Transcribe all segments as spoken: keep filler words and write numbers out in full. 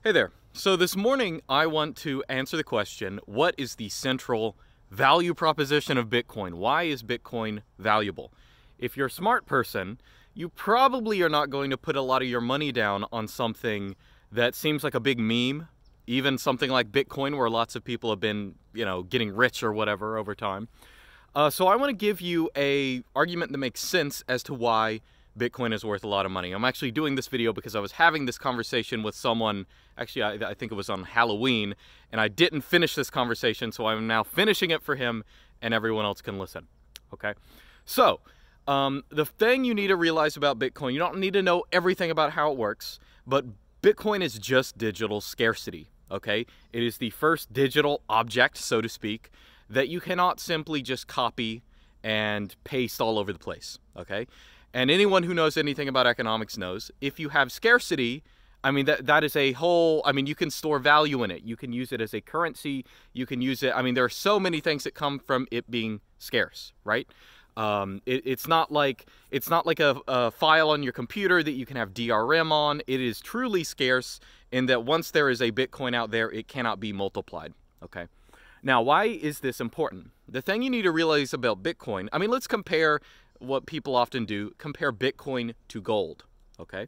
Hey there. So this morning I want to answer the question, what is the central value proposition of Bitcoin? Why is Bitcoin valuable? If you're a smart person, you probably are not going to put a lot of your money down on something that seems like a big meme, even something like Bitcoin where lots of people have been, you know, getting rich or whatever over time. Uh, so I want to give you a argument that makes sense as to why Bitcoin is worth a lot of money. I'm actually doing this video because I was having this conversation with someone, actually I, I think it was on Halloween, and I didn't finish this conversation, so I'm now finishing it for him and everyone else can listen, okay? So, um, the thing you need to realize about Bitcoin, you don't need to know everything about how it works, but Bitcoin is just digital scarcity, okay? It is the first digital object, so to speak, that you cannot simply just copy and paste all over the place, okay? And anyone who knows anything about economics knows, if you have scarcity, I mean, that that is a whole, I mean, you can store value in it. You can use it as a currency. You can use it, I mean, there are so many things that come from it being scarce, right? Um, it, it's not like, it's not like a, a file on your computer that you can have D R M on. It is truly scarce in that once there is a Bitcoin out there, it cannot be multiplied, okay? Now, why is this important? The thing you need to realize about Bitcoin, I mean, let's compare what people often do, compare Bitcoin to gold, okay?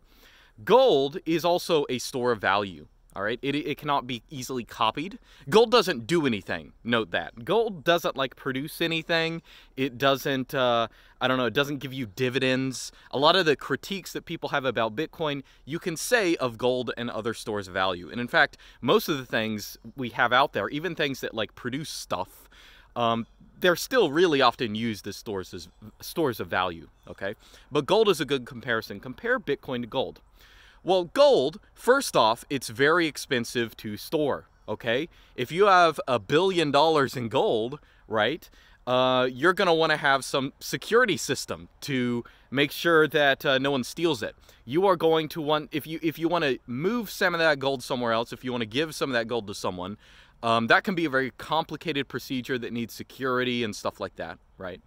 Gold is also a store of value, all right? It, it cannot be easily copied. Gold doesn't do anything, note that. Gold doesn't, like, produce anything. It doesn't, uh, I don't know, it doesn't give you dividends. A lot of the critiques that people have about Bitcoin, you can say of gold and other stores of value. And in fact, most of the things we have out there, even things that, like, produce stuff, um, they're still really often used as stores as stores of value, okay? But gold is a good comparison. Compare Bitcoin to gold. Well, gold, first off, it's very expensive to store, okay? If you have a billion dollars in gold, right, uh, you're going to want to have some security system to make sure that uh, no one steals it. You are going to want, if you, if you want to move some of that gold somewhere else, if you want to give some of that gold to someone, Um, that can be a very complicated procedure that needs security and stuff like that, right?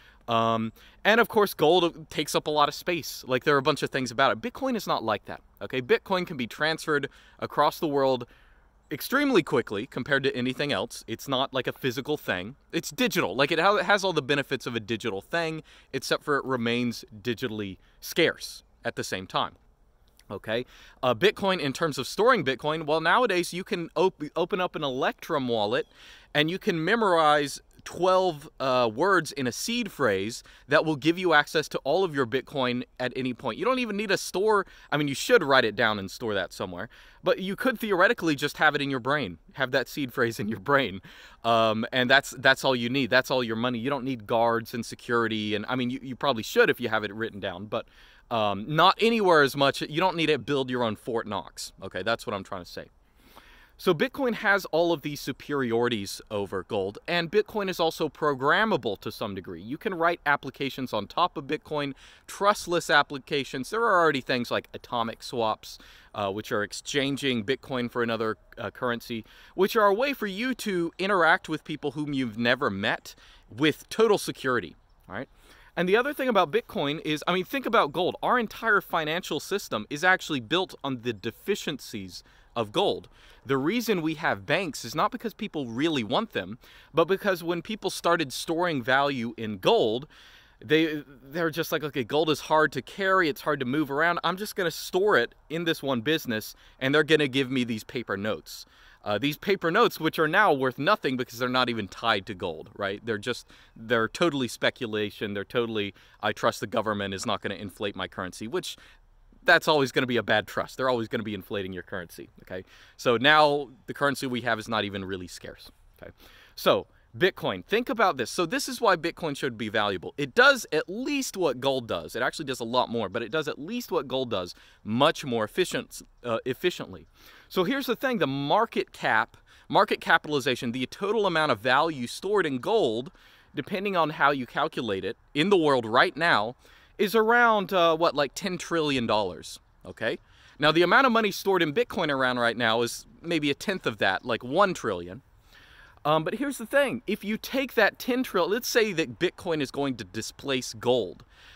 Um, and of course, gold takes up a lot of space. Like, there are a bunch of things about it. Bitcoin is not like that, okay? Bitcoin can be transferred across the world extremely quickly compared to anything else. It's not like a physical thing. It's digital. Like, it has all the benefits of a digital thing, except for it remains digitally scarce at the same time. Okay, uh, Bitcoin, in terms of storing Bitcoin, well, nowadays you can op open up an Electrum wallet and you can memorize twelve uh, words in a seed phrase that will give you access to all of your Bitcoin at any point. You don't even need a store. I mean, you should write it down and store that somewhere, but you could theoretically just have it in your brain, have that seed phrase in your brain, um, and that's that's all you need. That's all your money. You don't need guards and security, and I mean, you, you probably should if you have it written down, but Um, not anywhere as much. You don't need to build your own Fort Knox. Okay, that's what I'm trying to say. So Bitcoin has all of these superiorities over gold, and Bitcoin is also programmable to some degree. You can write applications on top of Bitcoin, trustless applications. There are already things like atomic swaps, uh, which are exchanging Bitcoin for another uh, currency, which are a way for you to interact with people whom you've never met with total security, all right? And the other thing about Bitcoin is, I mean, think about gold. Our entire financial system is actually built on the deficiencies of gold. The reason we have banks is not because people really want them, but because when people started storing value in gold, they, they're just like, okay, gold is hard to carry, it's hard to move around. I'm just going to store it in this one business, and they're going to give me these paper notes. Uh, these paper notes, which are now worth nothing because they're not even tied to gold, right? They're just, they're totally speculation. They're totally, I trust the government is not going to inflate my currency, which that's always going to be a bad trust. They're always going to be inflating your currency, okay? So now the currency we have is not even really scarce, okay? So Bitcoin, think about this. So this is why Bitcoin should be valuable. It does at least what gold does. It actually does a lot more, but it does at least what gold does much more efficient, uh, efficiently. So here's the thing, the market cap, market capitalization, the total amount of value stored in gold, depending on how you calculate it, in the world right now, is around, uh, what, like ten trillion dollars, okay? Now, the amount of money stored in Bitcoin around right now is maybe a tenth of that, like one trillion. Um, but here's the thing, if you take that ten trillion, let's say that Bitcoin is going to displace gold.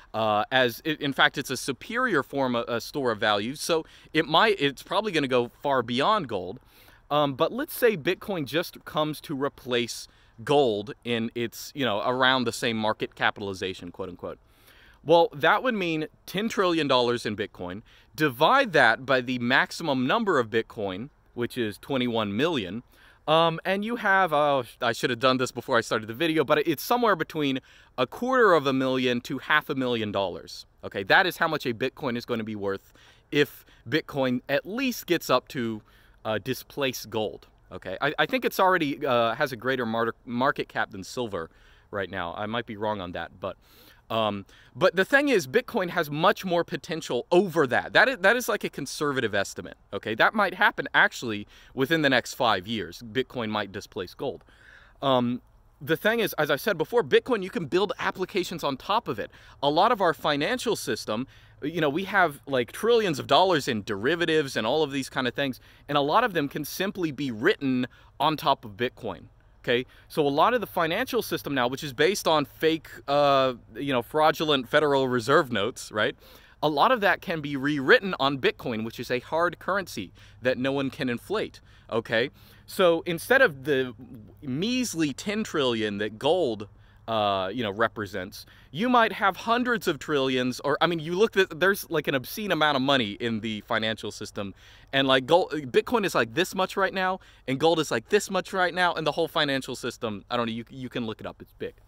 Uh, as it, in fact, it's a superior form of a store of value, so it might, it's probably going to go far beyond gold. Um, but let's say Bitcoin just comes to replace gold in its, you know, around the same market capitalization, quote unquote. Well, that would mean ten trillion dollars in Bitcoin. Divide that by the maximum number of Bitcoin, which is twenty-one million. Um, and you have, oh, I should have done this before I started the video, but it's somewhere between a quarter of a million to half a million dollars. Okay, that is how much a Bitcoin is going to be worth if Bitcoin at least gets up to uh, displace gold. Okay, I, I think it's already uh, has a greater mar market cap than silver right now. I might be wrong on that, but um, but the thing is, Bitcoin has much more potential over that. That is, that is like a conservative estimate. Okay, that might happen actually within the next five years. Bitcoin might displace gold. Um, the thing is, as I said before, Bitcoin, you can build applications on top of it. A lot of our financial system, you know, we have like trillions of dollars in derivatives and all of these kind of things, and a lot of them can simply be written on top of Bitcoin. Okay, so a lot of the financial system now, which is based on fake, uh, you know, fraudulent Federal Reserve notes, right? A lot of that can be rewritten on Bitcoin, which is a hard currency that no one can inflate. Okay, so instead of the measly ten trillion that gold, uh, you know, represents, you might have hundreds of trillions, or I mean, you look at, there's like an obscene amount of money in the financial system, and like gold, Bitcoin is like this much right now, and gold is like this much right now, and the whole financial system, I don't know, you, you can look it up, it's big.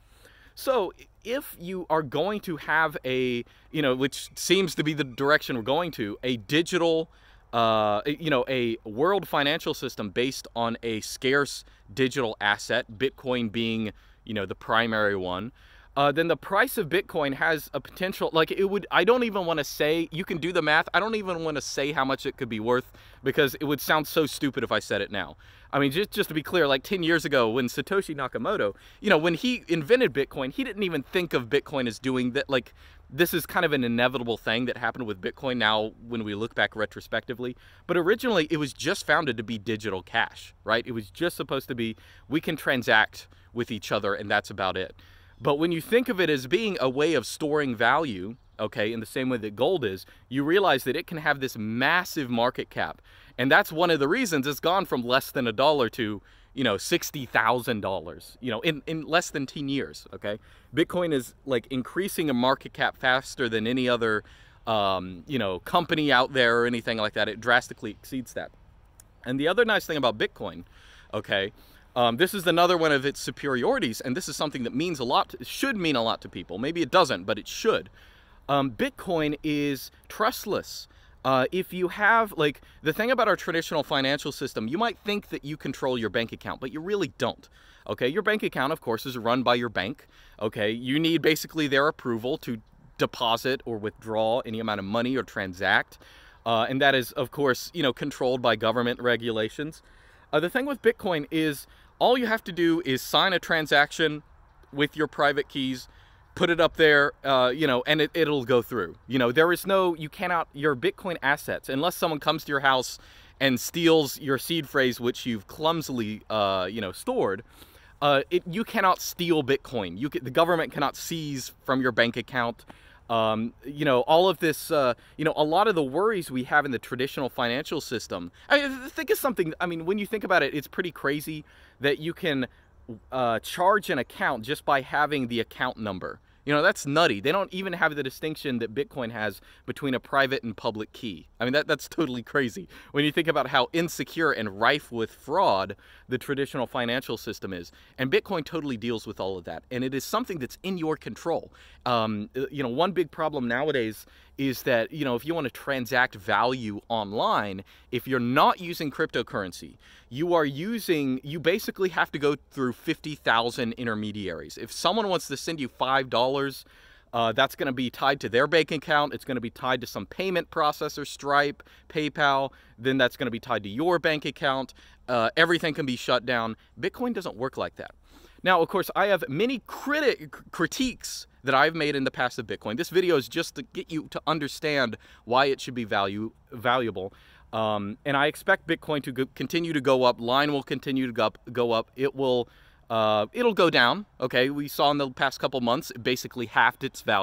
So if you are going to have a, you know, which seems to be the direction we're going to, a digital, uh, you know, a world financial system based on a scarce digital asset, Bitcoin being, you know, the primary one, uh, then the price of Bitcoin has a potential, like it would, I don't even want to say, you can do the math, I don't even want to say how much it could be worth, because it would sound so stupid if I said it now. I mean, just, just to be clear, like ten years ago when Satoshi Nakamoto, you know, when he invented Bitcoin, he didn't even think of Bitcoin as doing that, like, this is kind of an inevitable thing that happened with Bitcoin now when we look back retrospectively. But originally, it was just founded to be digital cash, right? It was just supposed to be, we can transact with each other and that's about it. But when you think of it as being a way of storing value, okay, in the same way that gold is, you realize that it can have this massive market cap. And that's one of the reasons it's gone from less than a dollar to, you know, sixty thousand dollars, you know, in, in less than ten years, okay? Bitcoin is like increasing a market cap faster than any other, um, you know, company out there or anything like that. It drastically exceeds that. And the other nice thing about Bitcoin, okay, um, this is another one of its superiorities, and this is something that means a lot, to, should mean a lot to people. Maybe it doesn't, but it should. Um, Bitcoin is trustless. Uh, if you have, like, the thing about our traditional financial system, you might think that you control your bank account, but you really don't. Okay, your bank account, of course, is run by your bank. Okay, you need basically their approval to deposit or withdraw any amount of money or transact. Uh, and that is, of course, you know, controlled by government regulations. Uh, the thing with Bitcoin is all you have to do is sign a transaction with your private keys, put it up there, uh, you know, and it, it'll go through. You know, there is no, you cannot, your Bitcoin assets, unless someone comes to your house and steals your seed phrase, which you've clumsily, uh, you know, stored, uh, it, you cannot steal Bitcoin. You can, the government cannot seize from your bank account. Um, you know, all of this, uh, you know, a lot of the worries we have in the traditional financial system. I mean, think of something, I mean, when you think about it, it's pretty crazy that you can uh, charge an account just by having the account number. You know, that's nutty. They don't even have the distinction that Bitcoin has between a private and public key. I mean, that, that's totally crazy when you think about how insecure and rife with fraud the traditional financial system is. And Bitcoin totally deals with all of that. And it is something that's in your control. Um, you know, one big problem nowadays is that, you know, if you want to transact value online, if you're not using cryptocurrency, you are using, you basically have to go through fifty thousand intermediaries. If someone wants to send you five dollars, uh, that's going to be tied to their bank account. It's going to be tied to some payment processor, Stripe, PayPal. Then that's going to be tied to your bank account. Uh, everything can be shut down. Bitcoin doesn't work like that. Now, of course, I have many criti critiques that I've made in the past of Bitcoin. This video is just to get you to understand why it should be value valuable. Um, and I expect Bitcoin to go, continue to go up. Line will continue to go up. Go up. It will, uh, it'll go down. Okay, we saw in the past couple months, it basically halved its value.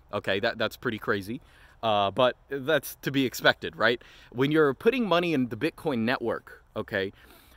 Okay, that that's pretty crazy. Uh, but that's to be expected, right? When you're putting money in the Bitcoin network, okay,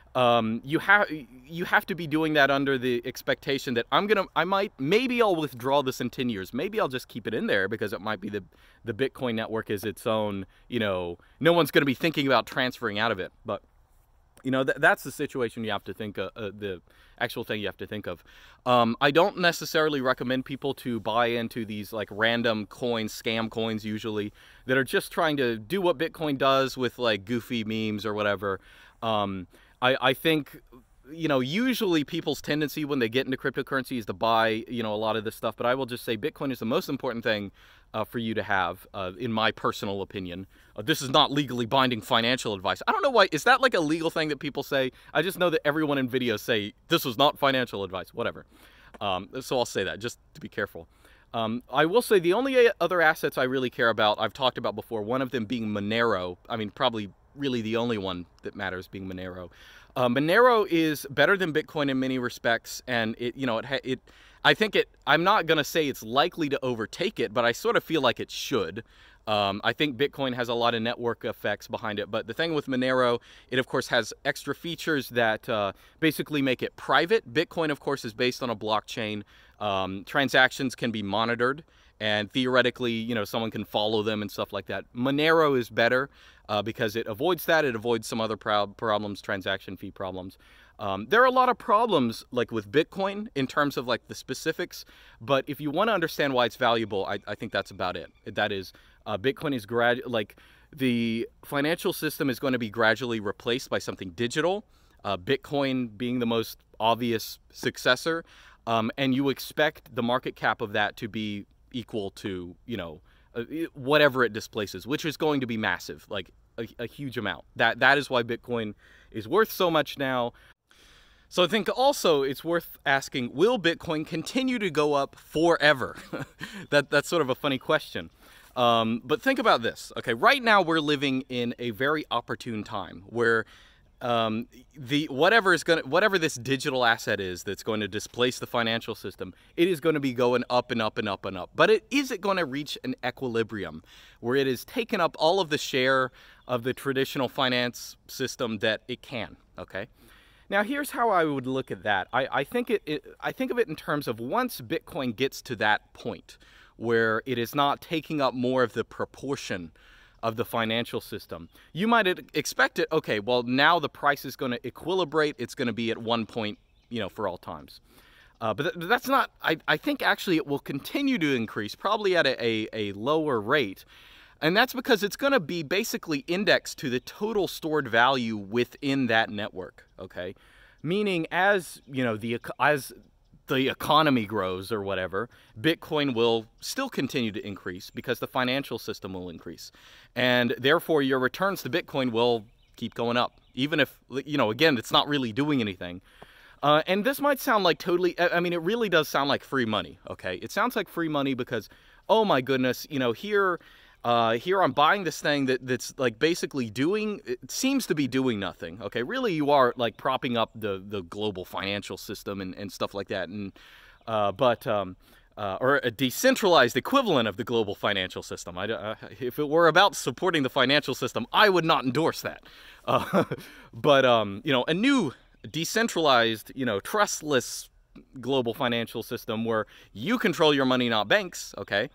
um, you have you have to be doing that under the expectation that I'm gonna, I might, maybe I'll withdraw this in ten years. Maybe I'll just keep it in there because it might be the the Bitcoin network is its own. You know, no one's gonna be thinking about transferring out of it, but. You know, th that's the situation you have to think of, uh, the actual thing you have to think of. Um, I don't necessarily recommend people to buy into these like random coins, scam coins usually, that are just trying to do what Bitcoin does with like goofy memes or whatever. Um, I, I think, you know, usually people's tendency when they get into cryptocurrency is to buy, you know, a lot of this stuff. But I will just say Bitcoin is the most important thing uh, for you to have, uh, in my personal opinion. Uh, this is not legally binding financial advice. I don't know why. Is that like a legal thing that people say? I just know that everyone in videos say this was not financial advice, whatever. Um, so I'll say that just to be careful. Um, I will say the only other assets I really care about, I've talked about before, one of them being Monero. I mean, probably really the only one that matters being Monero. Uh, Monero is better than Bitcoin in many respects, and it, you know, it, it, I think it, I'm not going to say it's likely to overtake it, but I sort of feel like it should. Um, I think Bitcoin has a lot of network effects behind it, but the thing with Monero, it of course has extra features that uh, basically make it private. Bitcoin, of course, is based on a blockchain. Um, transactions can be monitored, and theoretically, you know, someone can follow them and stuff like that. Monero is better uh, because it avoids that. It avoids some other pro problems, transaction fee problems. Um, there are a lot of problems like with Bitcoin in terms of like the specifics, but if you want to understand why it's valuable, I, I think that's about it. That is, uh, Bitcoin is grad like the financial system is going to be gradually replaced by something digital. Uh, Bitcoin being the most obvious successor, um, and you expect the market cap of that to be equal to, you know, uh, whatever it displaces, which is going to be massive, like a, a huge amount. That that is why Bitcoin is worth so much now. So I think also it's worth asking, will Bitcoin continue to go up forever? that that's sort of a funny question. Um, but think about this. Okay, right now we're living in a very opportune time where um, the whatever is going to, whatever this digital asset is that's going to displace the financial system, it is going to be going up and up and up and up. But it is it going to reach an equilibrium where it has taken up all of the share of the traditional finance system that it can? Okay. Now, here's how I would look at that. I, I think it, it. I think of it in terms of once Bitcoin gets to that point where it is not taking up more of the proportion of the financial system, you might expect it. Okay, well now the price is going to equilibrate. It's going to be at one point, you know, for all times. Uh, but th that's not. I, I think actually it will continue to increase, probably at a, a, a lower rate. And that's because it's going to be basically indexed to the total stored value within that network, okay? Meaning as, you know, the as the economy grows or whatever, Bitcoin will still continue to increase because the financial system will increase. And therefore your returns to Bitcoin will keep going up, even if, you know, again, it's not really doing anything. Uh, and this might sound like totally, I mean, it really does sound like free money, okay? It sounds like free money because, oh my goodness, you know, here... Uh, here I'm buying this thing that, that's like basically doing, it seems to be doing nothing. Okay, really you are like propping up the, the global financial system and, and stuff like that. And uh, but um, uh, or a decentralized equivalent of the global financial system. I, uh, if it were about supporting the financial system, I would not endorse that. Uh, but um, you know, a new decentralized, you know, trustless global financial system where you control your money, not banks. Okay.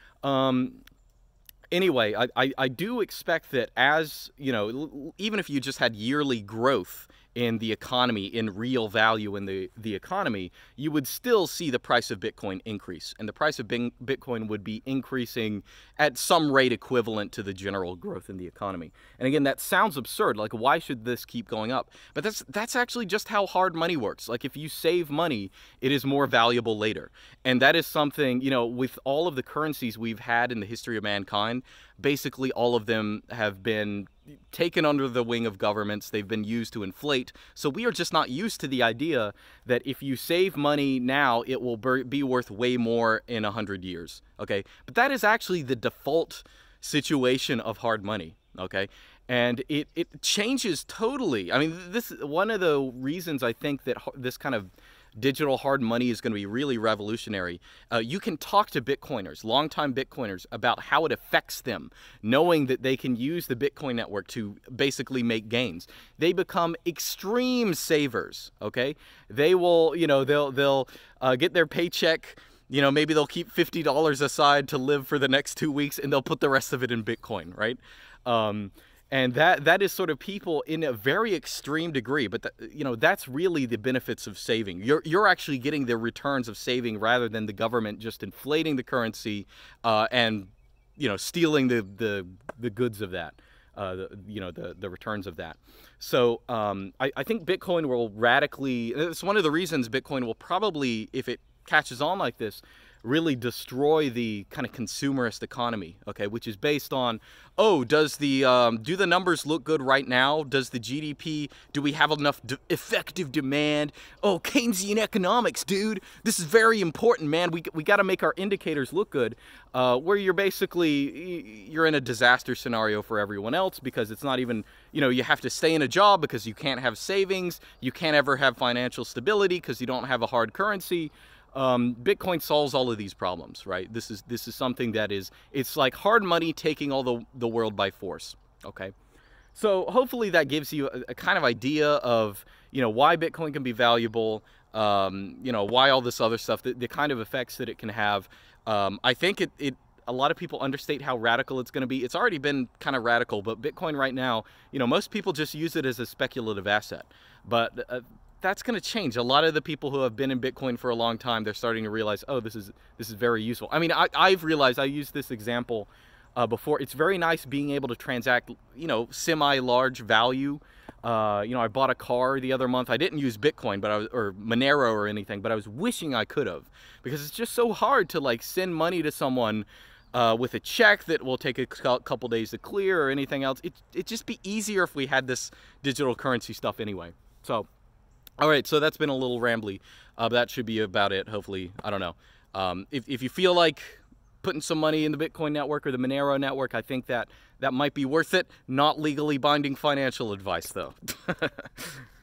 Um, Anyway, I, I, I do expect that as, you know, even if you just had yearly growth in the economy, in real value in the, the economy, you would still see the price of Bitcoin increase. And the price of Bitcoin would be increasing at some rate equivalent to the general growth in the economy. And again, that sounds absurd. Like, why should this keep going up? But that's, that's actually just how hard money works. Like, if you save money, it is more valuable later. And that is something, you know, with all of the currencies we've had in the history of mankind, basically all of them have been taken under the wing of governments. They've been used to inflate. So we are just not used to the idea that if you save money now, it will be worth way more in a hundred years. Okay. But that is actually the default situation of hard money. Okay. And it, it changes totally. I mean, this one of the reasons I think that this kind of digital hard money is going to be really revolutionary. Uh, you can talk to Bitcoiners, longtime Bitcoiners, about how it affects them, knowing that they can use the Bitcoin network to basically make gains. They become extreme savers, okay? They will, you know, they'll, they'll uh, get their paycheck. You know, maybe they'll keep fifty dollars aside to live for the next two weeks and they'll put the rest of it in Bitcoin, right? Um, and that that is sort of people in a very extreme degree. But, the, you know, that's really the benefits of saving. You're, you're actually getting the returns of saving rather than the government just inflating the currency uh, and, you know, stealing the, the, the goods of that. Uh, the, you know, the, the returns of that. So um, I, I think Bitcoin will radically, it's one of the reasons Bitcoin will probably, if it catches on like this, really destroy the kind of consumerist economy, okay, which is based on, oh, does the, um, do the numbers look good right now? Does the G D P, do we have enough de effective demand? Oh, Keynesian economics, dude, this is very important, man. We, we got to make our indicators look good, uh, where you're basically, you're in a disaster scenario for everyone else because it's not even, you know, you have to stay in a job because you can't have savings, you can't ever have financial stability because you don't have a hard currency. Um, Bitcoin solves all of these problems, right? This is this is something that is, it's like hard money taking all the, the world by force, okay? So hopefully that gives you a, a kind of idea of, you know, why Bitcoin can be valuable, um, you know, why all this other stuff, the, the kind of effects that it can have. Um, I think it, it, a lot of people understate how radical it's going to be. It's already been kind of radical, but Bitcoin right now, you know, most people just use it as a speculative asset. But uh, that's going to change. A lot of the people who have been in Bitcoin for a long time, they're starting to realize, oh, this is this is very useful. I mean, I, I've realized, I used this example uh, before. It's very nice being able to transact, you know, semi-large value. Uh, you know, I bought a car the other month. I didn't use Bitcoin, but I was, or Monero or anything, but I was wishing I could have, because it's just so hard to like send money to someone uh, with a check that will take a couple days to clear or anything else. It it'd just be easier if we had this digital currency stuff anyway. So. All right, so that's been a little rambly. Uh, that should be about it, hopefully. I don't know. Um, if, if you feel like putting some money in the Bitcoin network or the Monero network, I think that that might be worth it. Not legally binding financial advice, though.